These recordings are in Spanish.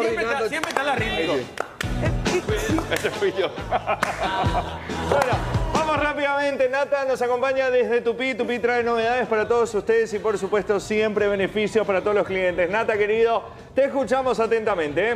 siempre está la rítmica. Ese fui yo. Bueno, vamos rápidamente. Nata nos acompaña desde Tupí. Tupí trae novedades para todos ustedes y, por supuesto, siempre beneficios para todos los clientes. Nata, querido, te escuchamos atentamente.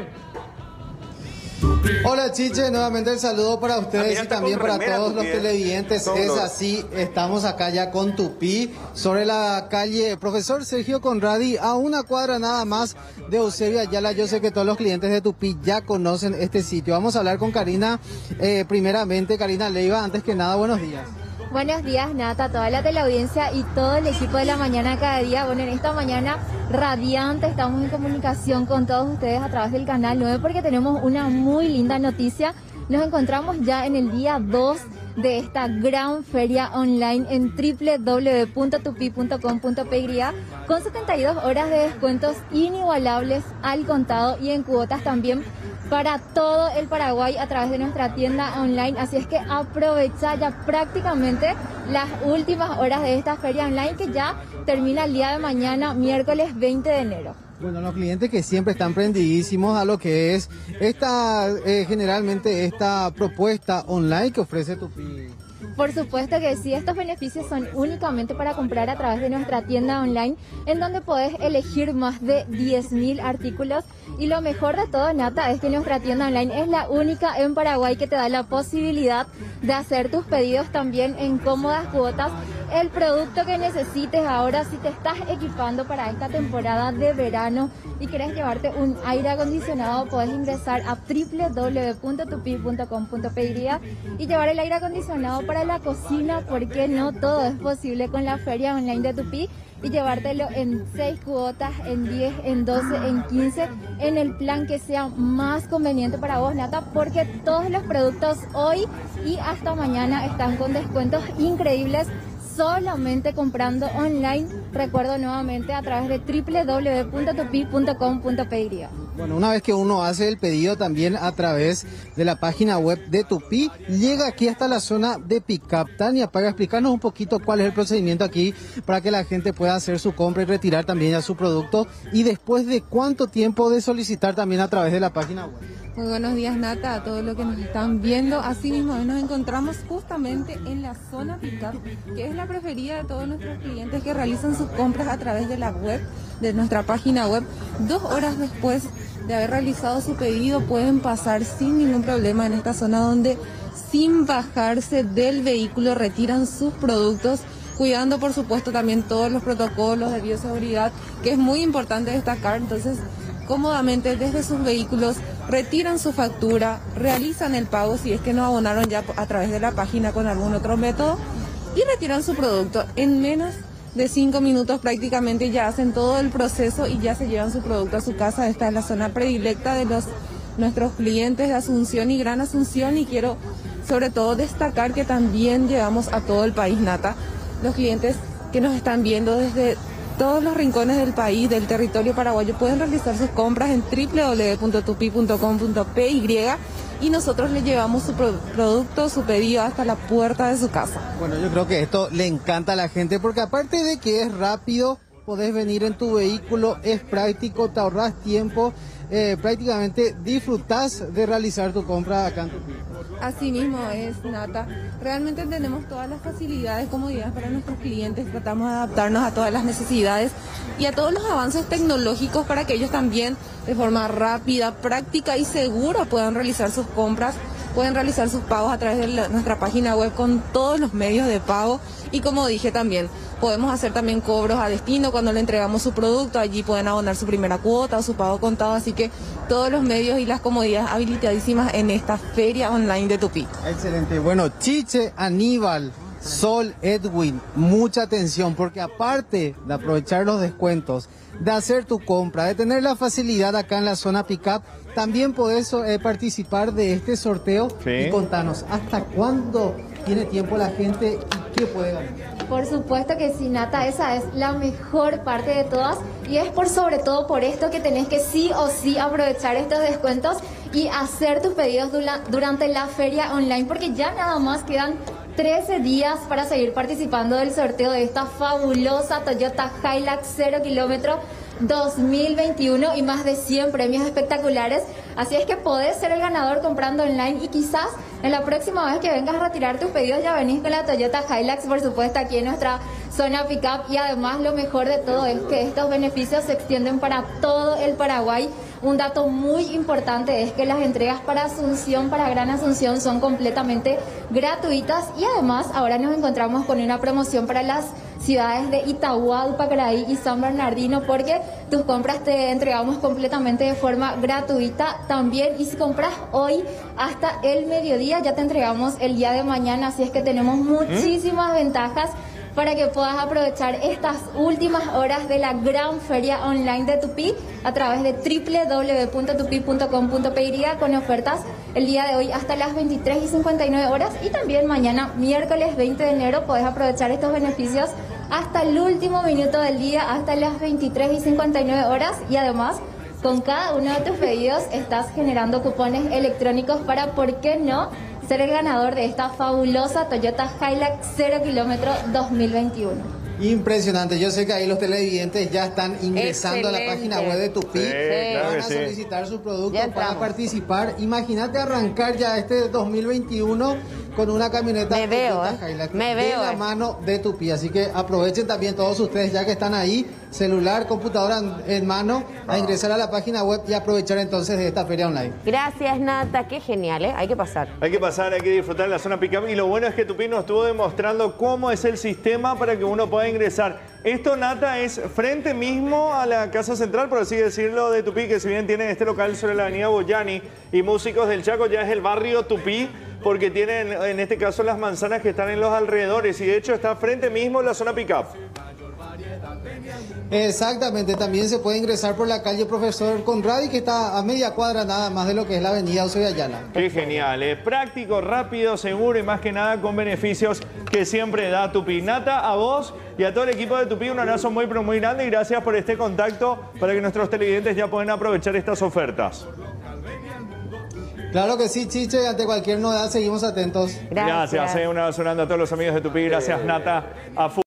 Hola Chiche, nuevamente el saludo para ustedes y también para todos los televidentes. Es así, estamos acá ya con Tupí, sobre la calle Profesor Sergio Conradi, a una cuadra nada más de Eusebio Ayala. Yo sé que todos los clientes de Tupí ya conocen este sitio. Vamos a hablar con Karina, primeramente, Karina Leiva. Antes que nada, buenos días. Buenos días, Nata, toda la teleaudiencia y todo el equipo de La Mañana Cada Día. Bueno, en esta mañana radiante estamos en comunicación con todos ustedes a través del Canal 9 porque tenemos una muy linda noticia. Nos encontramos ya en el día 2 de esta gran feria online en www.tupi.com.py con 72 horas de descuentos inigualables al contado y en cuotas también para todo el Paraguay a través de nuestra tienda online. Así es que aprovecha ya prácticamente las últimas horas de esta feria online que ya termina el día de mañana, miércoles 20 de enero. Bueno, los clientes que siempre están prendidísimos a lo que es generalmente esta propuesta online que ofrece Tupí. Por supuesto que sí, estos beneficios son únicamente para comprar a través de nuestra tienda online, en donde podés elegir más de 10.000 artículos. Y lo mejor de todo, Nata, es que nuestra tienda online es la única en Paraguay que te da la posibilidad de hacer tus pedidos también en cómodas cuotas. El producto que necesites ahora, si te estás equipando para esta temporada de verano y querés llevarte un aire acondicionado, podés ingresar a www.tupi.com.py y llevar el aire acondicionado para la cocina, porque no todo es posible con la feria online de Tupí, y llevártelo en 6 cuotas, en 10, en 12, en 15, en el plan que sea más conveniente para vos, Nata, porque todos los productos hoy y hasta mañana están con descuentos increíbles solamente comprando online. Recuerdo nuevamente a través de www.tupi.com.py. Bueno, una vez que uno hace el pedido también a través de la página web de Tupí, llega aquí hasta la zona de pick-up. Tania, para explicarnos un poquito cuál es el procedimiento aquí para que la gente pueda hacer su compra y retirar también ya su producto, y después de cuánto tiempo de solicitar también a través de la página web. Muy buenos días, Nata, a todos los que nos están viendo. Asimismo, hoy nos encontramos justamente en la zona pick-up, que es la preferida de todos nuestros clientes que realizan sus compras a través de la web, de nuestra página web. 2 horas después de haber realizado su pedido, pueden pasar sin ningún problema en esta zona donde, sin bajarse del vehículo, retiran sus productos, cuidando por supuesto también todos los protocolos de bioseguridad, que es muy importante destacar. Entonces, cómodamente desde sus vehículos retiran su factura, realizan el pago si es que no abonaron ya a través de la página con algún otro método, y retiran su producto en menos de 5 minutos. Prácticamente ya hacen todo el proceso y ya se llevan su producto a su casa. Esta es la zona predilecta de nuestros clientes de Asunción y Gran Asunción, y quiero sobre todo destacar que también llevamos a todo el país, Nata. Los clientes que nos están viendo desde todos los rincones del país, del territorio paraguayo, pueden realizar sus compras en www.tupi.com.py y nosotros les llevamos su producto, su pedido hasta la puerta de su casa. Bueno, yo creo que esto le encanta a la gente porque aparte de que es rápido, podés venir en tu vehículo, es práctico, te ahorras tiempo, prácticamente disfrutás de realizar tu compra acá en Tupí. Así mismo es, Nata. Realmente tenemos todas las facilidades, comodidades para nuestros clientes. Tratamos de adaptarnos a todas las necesidades y a todos los avances tecnológicos para que ellos también, de forma rápida, práctica y segura, puedan realizar sus compras, pueden realizar sus pagos a través de nuestra página web con todos los medios de pago. Y como dije también, podemos hacer también cobros a destino cuando le entregamos su producto. Allí pueden abonar su primera cuota o su pago contado. Así que todos los medios y las comodidades habilitadísimas en esta feria online de Tupí. Excelente. Bueno, Chiche, Aníbal, Sol, Edwin, mucha atención, porque aparte de aprovechar los descuentos, de hacer tu compra, de tener la facilidad acá en la zona pick-up, también podés participar de este sorteo. Sí. Y contanos, ¿hasta cuándo tiene tiempo la gente y qué puede ganar? Por supuesto que sí, Nata, esa es la mejor parte de todas, y es sobre todo por esto que tenés que sí o sí aprovechar estos descuentos y hacer tus pedidos durante la feria online, porque ya nada más quedan 13 días para seguir participando del sorteo de esta fabulosa Toyota Hilux 0 kilómetro 2021 y más de 100 premios espectaculares. Así es que podés ser el ganador comprando online y quizás en la próxima vez que vengas a retirar tus pedidos ya venís con la Toyota Hilux, por supuesto, aquí en nuestra zona pickup. Y además lo mejor de todo es que estos beneficios se extienden para todo el Paraguay. Un dato muy importante es que las entregas para Asunción, para Gran Asunción, son completamente gratuitas y además ahora nos encontramos con una promoción para las ciudades de Itagua, Upacaraí y San Bernardino, porque tus compras te entregamos completamente de forma gratuita también, y si compras hoy hasta el mediodía ya te entregamos el día de mañana, así es que tenemos muchísimas ventajas para que puedas aprovechar estas últimas horas de la gran feria online de Tupi a través de www.tupi.com.py con ofertas el día de hoy hasta las 23:59 horas, y también mañana, miércoles 20 de enero, podés aprovechar estos beneficios hasta el último minuto del día, hasta las 23:59 horas, y además con cada uno de tus pedidos estás generando cupones electrónicos para, ¿por qué no?, ser el ganador de esta fabulosa Toyota Hilux 0 kilómetro 2021. Impresionante, yo sé que ahí los televidentes ya están ingresando a la página web de Tupi, claro van a que sí. solicitar su producto para participar. Imagínate arrancar ya este 2021 con una camioneta Toyota Hilux de la mano de Tupi, así que aprovechen también todos ustedes ya que están ahí, celular, computadora en mano, a ingresar a la página web y aprovechar entonces de esta feria online. Gracias, Nata, qué genial, ¿eh? Hay que pasar. Hay que pasar, hay que disfrutar de la zona pickup, y lo bueno es que Tupi nos estuvo demostrando cómo es el sistema para que uno pueda ingresar. Esto, Nata, es frente mismo a la casa central, por así decirlo, de Tupi, que si bien tienen este local sobre la avenida Boyani y Músicos del Chaco, ya es el barrio Tupi, porque tienen en este caso las manzanas que están en los alrededores, y de hecho está frente mismo la zona pickup. Exactamente, también se puede ingresar por la calle Profesor Conradi, que está a media cuadra nada más de lo que es la avenida Eusebio Ayala. Qué genial, es práctico, rápido, seguro y más que nada con beneficios que siempre da Tupi. Nata, a vos y a todo el equipo de Tupi un abrazo muy pero muy grande, y gracias por este contacto para que nuestros televidentes ya puedan aprovechar estas ofertas. Claro que sí, Chiche, ante cualquier novedad seguimos atentos. Gracias, un abrazo grande a todos los amigos de Tupi, gracias, Nata.